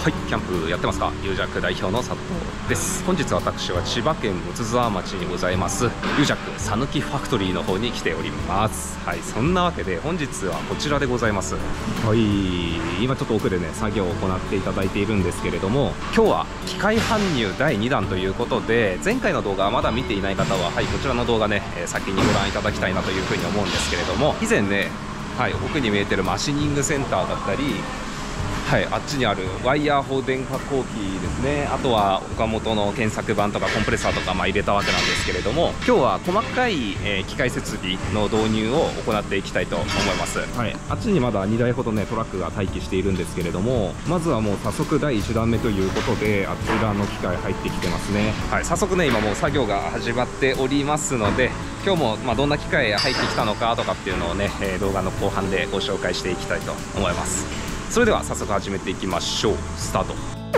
はい、キャンプやってますか？ユージャック代表の佐藤です。本日私は千葉県睦沢町にございますユージャックさぬきファクトリーの方に来ております。はい、そんなわけで本日はこちらでございます。はい、今ちょっと奥でね作業を行っていただいているんですけれども、今日は機械搬入第2弾ということで、前回の動画はまだ見ていない方は、はい、こちらの動画ね先にご覧いただきたいなというふうに思うんですけれども、以前ね、はい、奥に見えてるマシニングセンターだったり、はい、あっちにあるワイヤー放電加工機ですね。あとは岡本の検索板とかコンプレッサーとか入れたわけなんですけれども、今日は細かい、機械設備の導入を行っていきたいと思います。はい、あっちにまだ2台ほどねトラックが待機しているんですけれども、まずはもう早速第1弾目ということであちらの機械入ってきてますね。はい、早速ね今もう作業が始まっておりますので、今日もどんな機械入ってきたのかとかっていうのをね、動画の後半でご紹介していきたいと思います。それでは早速始めていきましょう。スタート。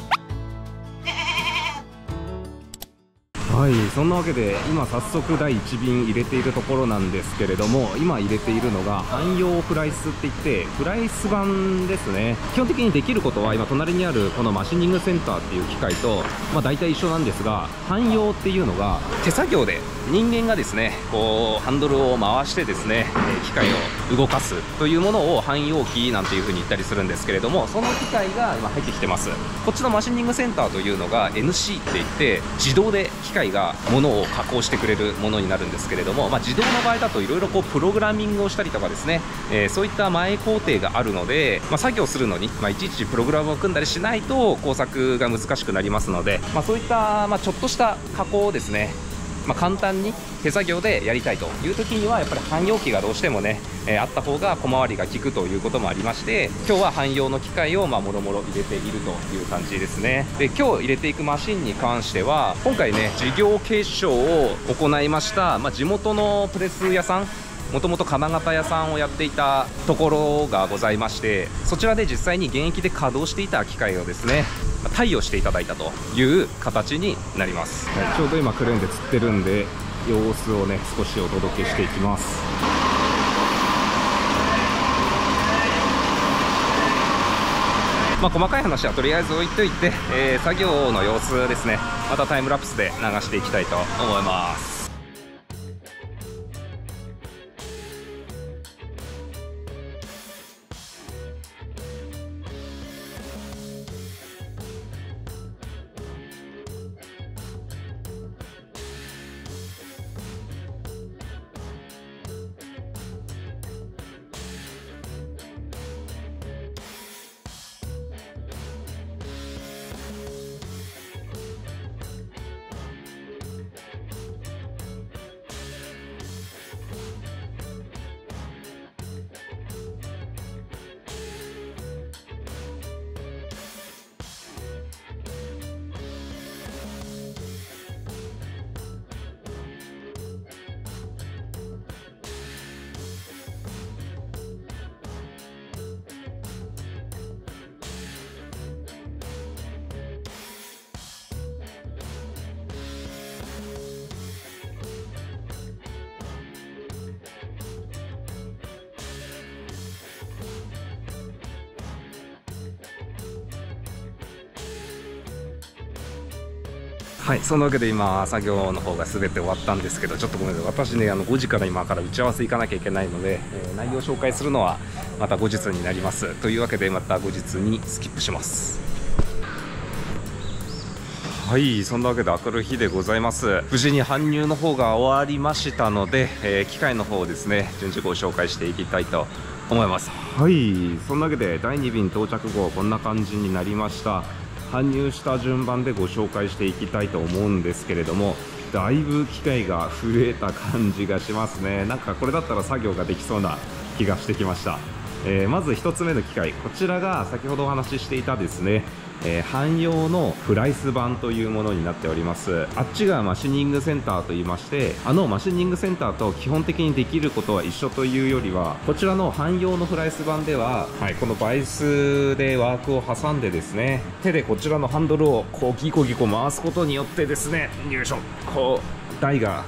はい、そんなわけで今早速第1便入れているところなんですけれども、今入れているのが汎用フライスっていってフライス板ですね。基本的にできることは今隣にあるこのマシニングセンターっていう機械と大体一緒なんですが、汎用っていうのが手作業で人間がですねこうハンドルを回してですね機械を動かすというものを汎用機なんていう風に言ったりするんですけれども、その機械が今入ってきてます。こっちのマシニングセンターというのが NC って言って自動で機械が物を加工してくれるものになるんですけれども、自動の場合だといろいろプログラミングをしたりとかですね、そういった前工程があるので、作業するのに、いちいちプログラムを組んだりしないと工作が難しくなりますので、そういった、ちょっとした加工をですね、簡単に手作業でやりたいという時にはやっぱり汎用機がどうしてもね、あった方が小回りが利くということもありまして、今日は汎用の機械をもろもろ入れているという感じですね。で今日入れていくマシンに関しては今回ね事業継承を行いました、地元のプレス屋さん、もともと金型屋さんをやっていたところがございまして、そちらで実際に現役で稼働していた機械をですね貸与していただいたという形になります。はい、ちょうど今クレーンで釣ってるんで様子をね少しお届けしていきます。細かい話はとりあえず置いといて、作業の様子ですねまたタイムラプスで流していきたいと思います。はい、そんなわけで今作業の方が全て終わったんですけど、ちょっとごめんなさい、私ね5時から今から打ち合わせ行かなきゃいけないので、内容を紹介するのはまた後日になります。というわけでまた後日にスキップします。はい、そんなわけで明るい日でございます。無事に搬入の方が終わりましたので、機械の方をですね順次ご紹介していきたいと思います。はい、そんなわけで第2便到着後こんな感じになりました。搬入した順番でご紹介していきたいと思うんですけれども、だいぶ機械が増えた感じがしますね。なんかこれだったら作業ができそうな気がしてきました。まず1つ目の機械、こちらが先ほどお話ししていたですね汎用のフライス板というものになっております。あっちがマシニングセンターといいまして、マシニングセンターと基本的にできることは一緒というよりは、こちらの汎用のフライス板では、このバイスでワークを挟んでですね、手でこちらのハンドルをこうギコギコ回すことによってですね、よいしょ、こう台が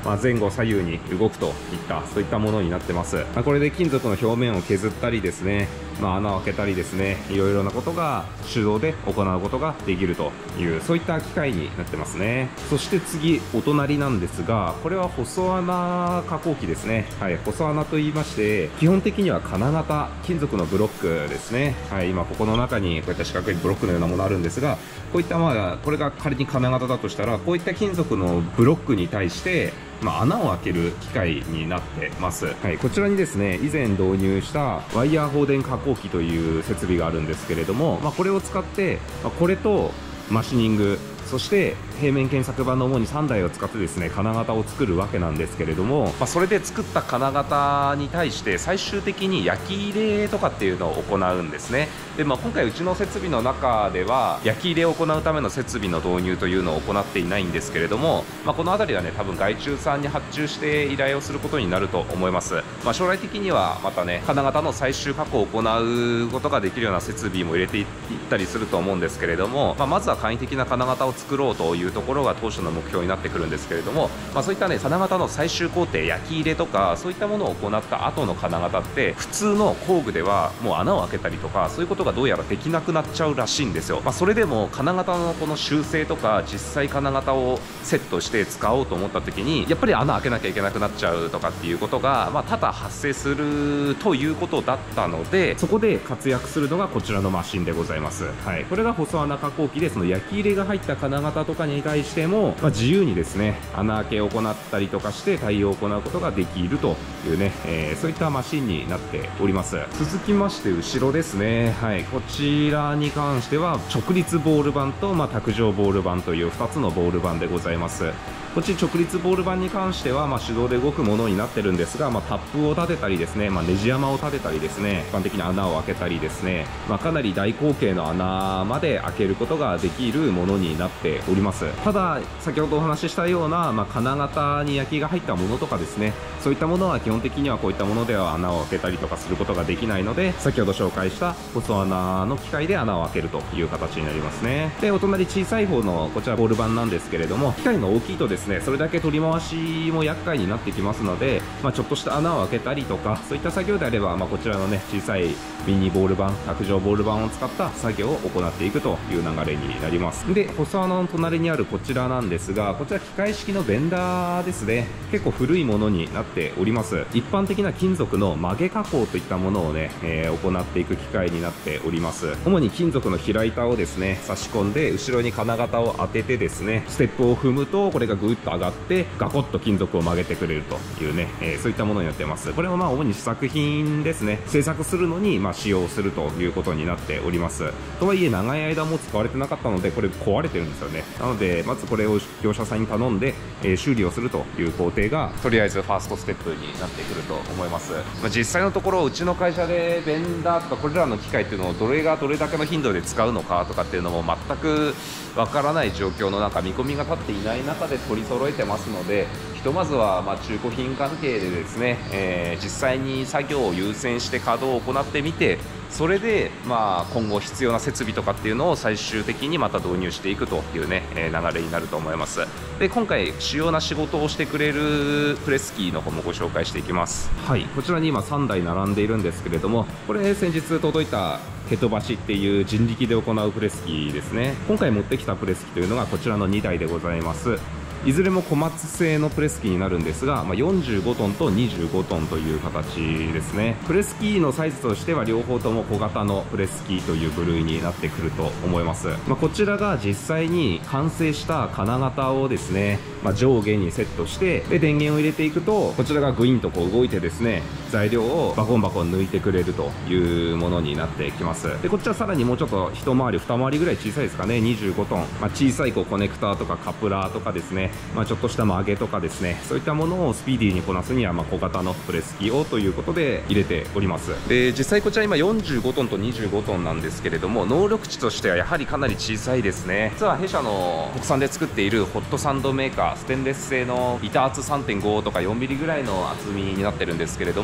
前後左右に動くといったそういったものになってます。これで金属の表面を削ったりですね、穴を開けたりですね、いろいろなことが手動で行うことができるというそういった機械になってますね。そして次、お隣なんですが、これは細穴加工機ですね。はい、細穴と言いまして、基本的には金型金属のブロックですね。はい、今ここの中にこういった四角いブロックのようなものあるんですが、こういったこれが仮に金型だとしたら、こういった金属のブロックに対して穴を開ける機械になってます。はい、こちらにですね、以前導入したワイヤー放電加工機という設備があるんですけれども、これを使って、これとマシニング、そして平面検索板の主に3台を使ってですね、金型を作るわけなんですけれども、それで作った金型に対して最終的に焼き入れとかっていうのを行うんですね。で、今回うちの設備の中では焼き入れを行うための設備の導入というのを行っていないんですけれども、この辺りはね、多分外注さんに発注して依頼をすることになると思います。将来的にはまたね、金型の最終加工を行うことができるような設備も入れていったりすると思うんですけれども、まずは簡易的な金型を作ろうというところが当初の目標になってくるんですけれども、そういったね、金型の最終工程、焼き入れとかそういったものを行った後の金型って普通の工具ではもう穴を開けたりとかそういうことがどうやらできなくなっちゃうらしいんですよ。それでも金型のこの修正とか実際金型をセットして使おうと思った時にやっぱり穴開けなきゃいけなくなっちゃうとかっていうことが多々発生するということだったので、そこで活躍するのがこちらのマシンでございます。はい、これが細穴加工機で、その焼き入れが入った金型とかに対しても、自由にですね、穴開けを行ったりとかして対応を行うことができるというね、そういったマシンになっております。続きまして後ろですね。はい、こちらに関しては直立ボール板と、卓上ボール板という2つのボール板でございます。こっち直立ボール板に関しては、手動で動くものになってるんですが、タップを立てたりですね、ネジ山を立てたりですね、一般的に穴を開けたりですね、かなり大口径の穴まで開けることができるものになっております。ただ、先ほどお話ししたような、金型に焼きが入ったものとかですね、そういったものは基本的にはこういったものでは穴を開けたりとかすることができないので、先ほど紹介した細穴の機械で穴を開けるという形になりますね。で、お隣小さい方のこちらボール板なんですけれども、機械が大きいとですね、それだけ取り回しも厄介になってきますので、ちょっとした穴を開けたりとかそういった作業であれば、こちらのね、小さいミニボール板、卓上ボール板を使った作業を行っていくという流れになります。で、細穴の隣にあるこちらなんですが、こちら機械式のベンダーですね。結構古いものになっております。一般的な金属の曲げ加工といったものをね、行っていく機械になっております。主に金属の平板をですね、差し込んで後ろに金型を当ててですね、ステップを踏むとこれがぐっと上がってガコッと金属を曲げてくれるというね、そういったものになってます。これは主に試作品ですね、製作するのに使用するということになっております。とはいえ長い間も使われてなかったので、これ壊れてるんですよね。なのでまずこれを業者さんに頼んで、修理をするという工程がとりあえずファーストステップになってくると思います。実際のところうちの会社でベンダーとかこれらの機械っていうのをどれだけの頻度で使うのかとかっていうのも全くわからない状況の中、見込みが立っていない中で取り揃えてますので、ひとまずは中古品関係でですね、実際に作業を優先して稼働を行ってみて、それで今後必要な設備とかっていうのを最終的にまた導入していくというね、流れになると思います。で、今回主要な仕事をしてくれるプレス機の方もご紹介していきます。はい、こちらに今3台並んでいるんですけれども、これ先日届いたヘトバシっていう人力で行うプレス機ですね。今回持ってきたプレス機というのがこちらの2台でございます。いずれも小松製のプレス機になるんですが、45トンと25トンという形ですね。プレス機のサイズとしては両方とも小型のプレス機という部類になってくると思います。こちらが実際に完成した金型をですね、上下にセットして、で電源を入れていくとこちらがグインとこう動いてですね、材料をバコンバコン抜いてくれるというものになってきます。でこっちはさらにもうちょっと一回り二回りぐらい小さいですかね、25トン、小さいコネクターとかカプラーとかですね、ちょっとした曲げとかですね、そういったものをスピーディーにこなすには小型のプレス機をということで入れております。で実際こちら今45トンと25トンなんですけれども、能力値としてはやはりかなり小さいですね。実は弊社の国産で作っているホットサンドメーカー、ステンレス製の板厚 3.5 とか4ミリぐらいの厚みになってるんですけれども、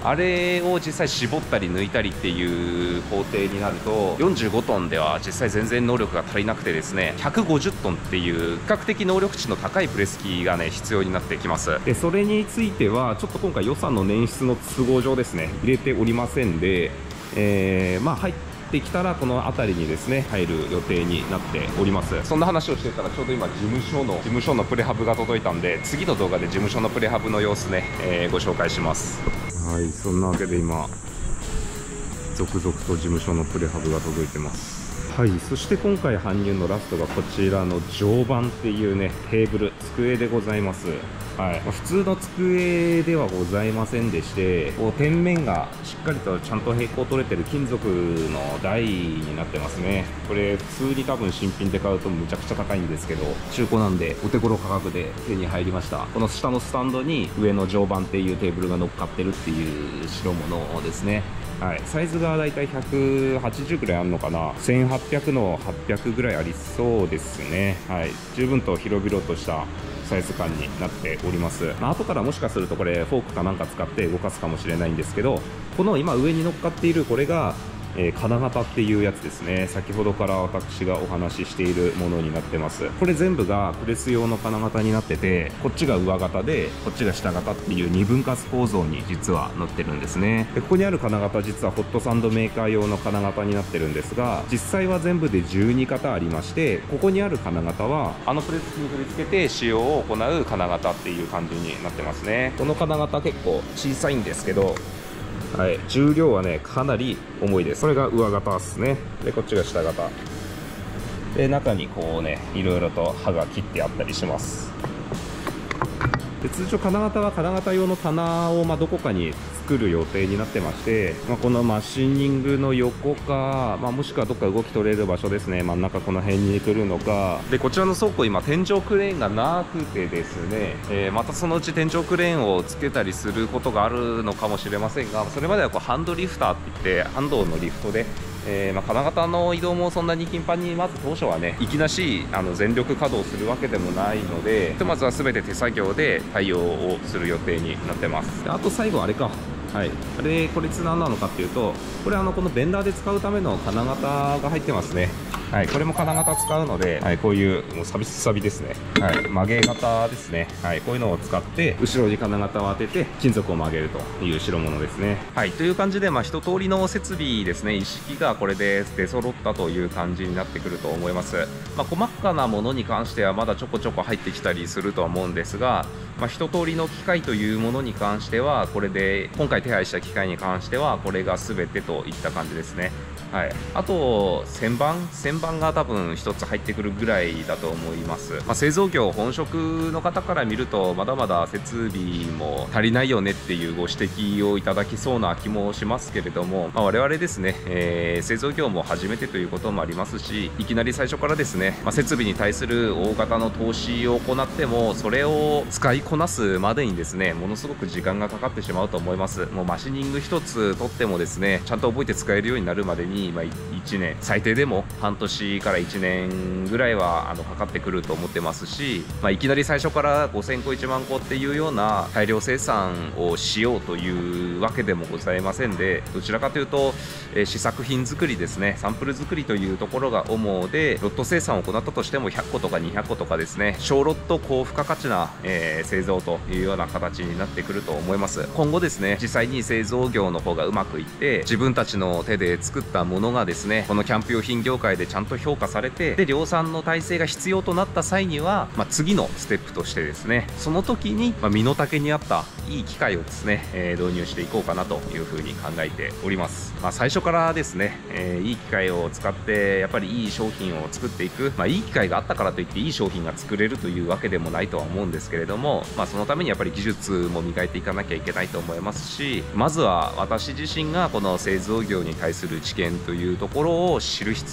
あれを実際絞ったり抜いたりっていう工程になると45トンでは実際全然能力が足りなくてですね、150トンっていう比較的能力値の高いプレス機がね必要になってきます。でそれについてはちょっと今回予算の捻出の都合上ですね入れておりませんで、入ってきたらこの辺りにですね入る予定になっております。そんな話をしてたらちょうど今事務所のプレハブが届いたんで、次の動画で事務所のプレハブの様子ね、ご紹介します。はい、そんなわけで今続々と事務所のプレハブが届いてます。はい、そして今回搬入のラストがこちらの常磐っていうねテーブル机でございます。はい、普通の机ではございませんでして、こう天面がしっかりとちゃんと平行取れてる金属の台になってますね。これ普通に多分新品で買うとむちゃくちゃ高いんですけど、中古なんでお手頃価格で手に入りました。この下のスタンドに上の常磐っていうテーブルが乗っかってるっていう代物ですね。はい、サイズがだいたい180ぐらいあるのかな、1800の800ぐらいありそうですね。はい、十分と広々としたサイズ感になっております。後からもしかするとこれフォークかなんか使って動かすかもしれないんですけど、この今上に乗っかっているこれが金型っていうやつですね。先ほどから私がお話ししているものになってます。これ全部がプレス用の金型になってて、こっちが上型でこっちが下型っていう二分割構造に実はなってるんですね。でここにある金型実はホットサンドメーカー用の金型になってるんですが、実際は全部で12型ありまして、ここにある金型はあのプレス機に取り付けて使用を行う金型っていう感じになってますね。この金型結構小さいんですけど、はい、重量はねかなり重いです。これが上型ですね。でこっちが下型で、中にこうねいろいろと刃が切ってあったりします。で通常金型は金型用の棚をどこかに作る予定になってまして、このマシニングの横か、もしくはどっか動き取れる場所ですね、真ん中この辺に来るのか。でこちらの倉庫今天井クレーンがなくてですね、またそのうち天井クレーンをつけたりすることがあるのかもしれませんが、それまではこうハンドリフターっていってハンドのリフトで金型の移動もそんなに頻繁にまず当初はねいきなし全力稼働するわけでもないので、ひとまずは全て手作業で対応をする予定になってます。であと最後あれか、はい、これ何なのかっていうと、これこのベンダーで使うための金型が入ってますね。はい、これも金型使うので、はい、こういうもうサビサビですね、はい、曲げ型ですね、はい、こういうのを使って後ろに金型を当てて金属を曲げるという代物ですね。はい、という感じで、一通りの設備ですね、一式がこれで出揃ったという感じになってくると思います。細かなものに関してはまだちょこちょこ入ってきたりするとは思うんですが、一通りの機械というものに関してはこれで、今回手配した機械に関してはこれが全てといった感じですね。はい、あと旋盤が多分1つ入ってくるぐらいだと思います。製造業本職の方から見るとまだまだ設備も足りないよねっていうご指摘をいただきそうな気もしますけれども、我々ですね、製造業も初めてということもありますし、いきなり最初からですね、設備に対する大型の投資を行ってもそれを使いこなすまでにですねものすごく時間がかかってしまうと思います。もうマシニング1つ取ってもですねちゃんと覚えて使えるようになるまでに1年、最低でも半年から1年ぐらいはかかってくると思ってますし、いきなり最初から5000個1万個っていうような大量生産をしようというわけでもございませんで、どちらかというと、試作品作りですね、サンプル作りというところが主で、ロット生産を行ったとしても100個とか200個とかですね、小ロット高付加価値な、製造というような形になってくると思います。今後ですね実際に製造業の方がうまくいって自分たちの手で作ったものがですねこのキャンプ用品業界でちゃんと評価されて、で量産の体制が必要となった際には、次のステップとしてですねその時に、身の丈に合ったいい機械をですね、導入していこうかなというふうに考えております。最初からですね、いい機械を使ってやっぱりいい商品を作っていく、いい機械があったからといっていい商品が作れるというわけでもないとは思うんですけれども、そのためにやっぱり技術も磨いていかなきゃいけないと思いますし、まずは私自身がこの製造業に対する知見というところを知る必要があるの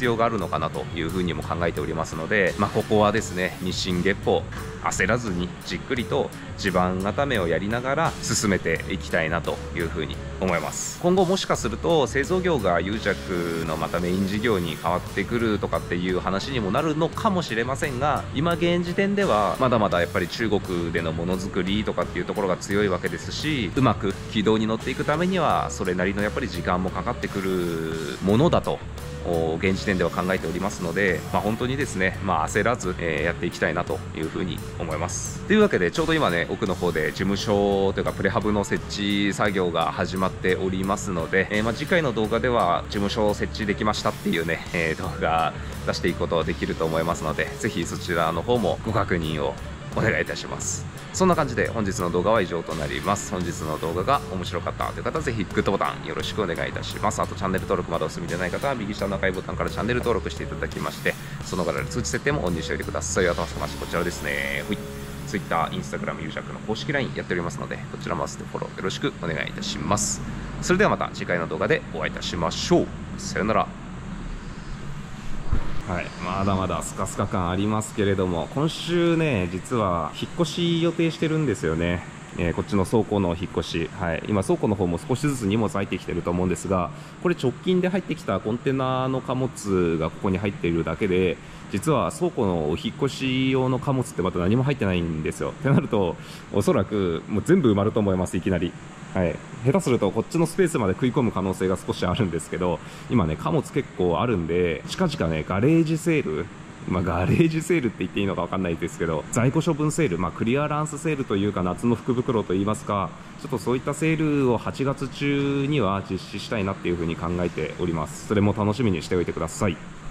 かなというふうにも考えておりますので、ここはですね、日進月歩焦らずにじっくりと地盤固めをやりながら進めていきたいなというふうに思います。今後もしかすると製造業が癒着のまたメイン事業に変わってくるとかっていう話にもなるのかもしれませんが、今現時点ではまだまだやっぱり中国でのものづくりとかっていうところが強いわけですし、うまく軌道に乗っていくためにはそれなりのやっぱり時間もかかってくるものだと現時点では考えておりますので、本当にですね、焦らず、やっていきたいなというふうに思います。というわけでちょうど今ね、奥の方で事務所というかプレハブの設置作業が始まっておりますので、次回の動画では事務所を設置できましたっていうね、動画出していくことができると思いますので、ぜひそちらの方もご確認をお願いいたします。そんな感じで本日の動画は以上となります。本日の動画が面白かったという方はぜひグッドボタンよろしくお願いいたします。あとチャンネル登録まだお済みでない方は右下の赤いボタンからチャンネル登録していただきまして、そのから通知設定もオンにしておいてください。あとはこちらですね、Twitter、Instagram、ユージャックの公式 LINE やっておりますので、こちらも合わせてフォローよろしくお願いいたします。それではまた次回の動画でお会いいたしましょう。さよなら。はい、まだまだスカスカ感ありますけれども、今週ね、実は引っ越し予定してるんですよね。こっちの倉庫の引っ越し、今倉庫の方も少しずつ荷物入ってきてると思うんですが、これ直近で入ってきたコンテナの貨物がここに入っているだけで、実は倉庫のお引っ越し用の貨物ってまた何も入ってないんですよ。ってなると、おそらくもう全部埋まると思います、いきなり。下手するとこっちのスペースまで食い込む可能性が少しあるんですけど、今ね、貨物結構あるんで、近々ね、ガレージセール、ガレージセールって言っていいのか分かんないですけど、在庫処分セール、クリアランスセールというか、夏の福袋といいますか、ちょっとそういったセールを8月中には実施したいなっていうふうに考えております。それも楽しみにしておいてください。